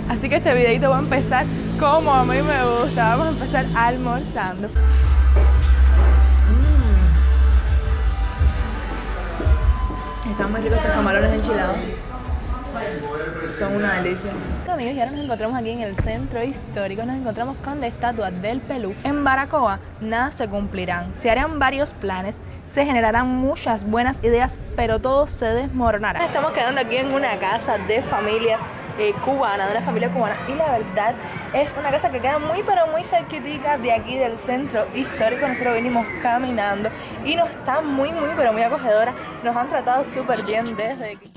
Así que este videito va a empezar como a mí me gusta. Vamos a empezar almorzando. Están muy ricos estos camarones enchilados. Son una delicia. Amigos, y ahora nos encontramos aquí en el centro histórico. Nos encontramos con la estatua del Pelú. En Baracoa nada se cumplirán. Se harán varios planes, se generarán muchas buenas ideas, pero todo se desmoronará. Estamos quedando aquí en una casa de familias cubana, de una familia cubana, y la verdad es una casa que queda muy pero muy cerquitica de aquí del centro histórico. Nosotros venimos caminando y nos está muy pero muy acogedora. Nos han tratado súper bien desde aquí.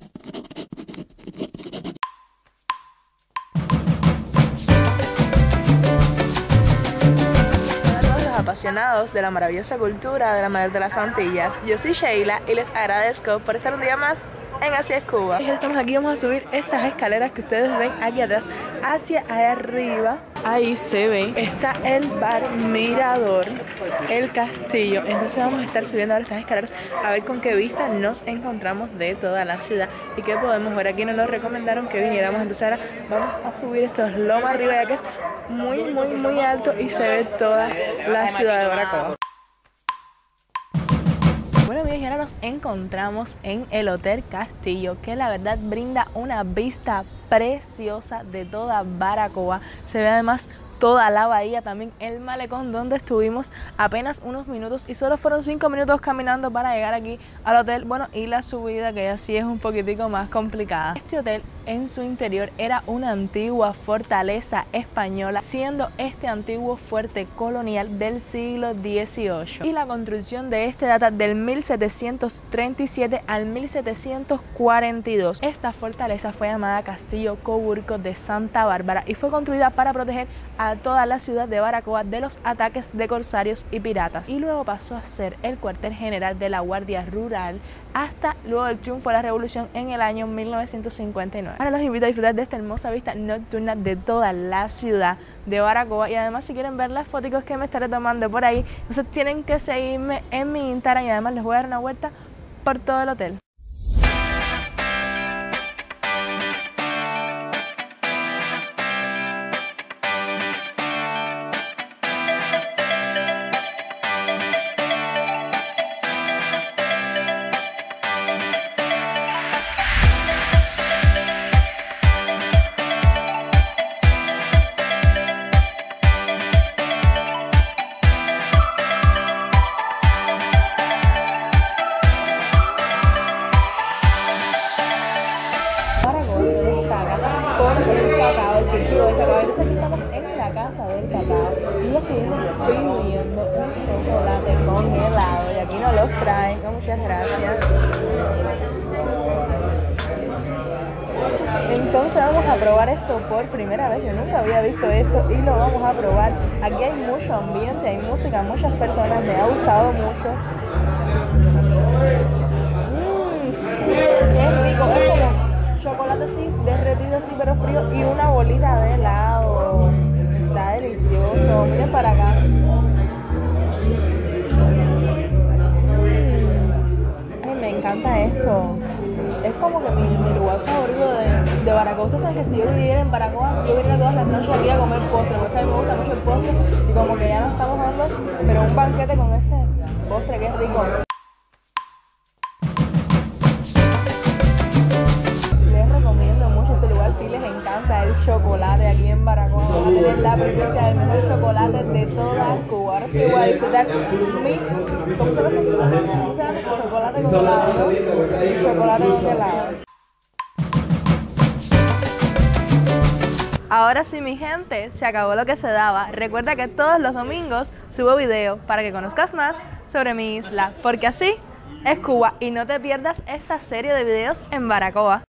Apasionados de la maravillosa cultura de la Madre de las Antillas, yo soy Sheila y les agradezco por estar un día más en Así es Cuba. Y estamos aquí, vamos a subir estas escaleras que ustedes ven aquí atrás hacia allá arriba. Ahí se ve, está el bar Mirador, el castillo. Entonces vamos a estar subiendo ahora estas escaleras a ver con qué vista nos encontramos de toda la ciudad y qué podemos ver. Aquí nos recomendaron que viniéramos, entonces ahora vamos a subir estos lomas arriba, ya que es muy alto y se ve toda la ciudad de Baracoa. Bueno amigos, y ahora nos encontramos en el Hotel Castillo, que la verdad brinda una vista preciosa de toda Baracoa. Se ve además toda la bahía, también el malecón donde estuvimos apenas unos minutos y solo fueron 5 minutos caminando para llegar aquí al hotel. Bueno, y la subida que así es un poquitico más complicada. Este hotel en su interior era una antigua fortaleza española, siendo este antiguo fuerte colonial del siglo XVIII. Y la construcción de este data del 1737 al 1742. Esta fortaleza fue llamada Castillo Coburco de Santa Bárbara y fue construida para proteger a toda la ciudad de Baracoa de los ataques de corsarios y piratas. Y luego pasó a ser el cuartel general de la Guardia Rural hasta luego del triunfo de la Revolución en el año 1959. Ahora los invito a disfrutar de esta hermosa vista nocturna de toda la ciudad de Baracoa, y además si quieren ver las fotos que me estaré tomando por ahí, entonces tienen que seguirme en mi Instagram y además les voy a dar una vuelta por todo el hotel. El cultivo del cacao. Entonces aquí estamos en la casa del cacao y estuvimos pidiendo un chocolate con helado y aquí nos los traen, muchas gracias. Entonces vamos a probar esto por primera vez, yo nunca había visto esto y lo vamos a probar. Aquí hay mucho ambiente, hay música, muchas personas, me ha gustado mucho. Es rico, es como chocolate así, derretido así pero frío y una bolita de helado. Está delicioso, miren para acá. Ay, me encanta esto. Es como que mi lugar favorito de Baracoa. Ustedes saben que si yo viviera en Baracoa, yo viniera todas las noches aquí a comer postre, porque a mí me gusta mucho el postre y como que ya no estamos dando, pero un banquete con este postre que es rico. Si les encanta el chocolate aquí en Baracoa, van a tener la primicia del mejor chocolate de toda Cuba. Ahora sí voy a disfrutar mi ¿cómo se llama? Chocolate con helado, ¿no? Chocolate con helado. Ahora sí, mi gente, se acabó lo que se daba. Recuerda que todos los domingos subo video para que conozcas más sobre mi isla, porque así es Cuba y no te pierdas esta serie de videos en Baracoa.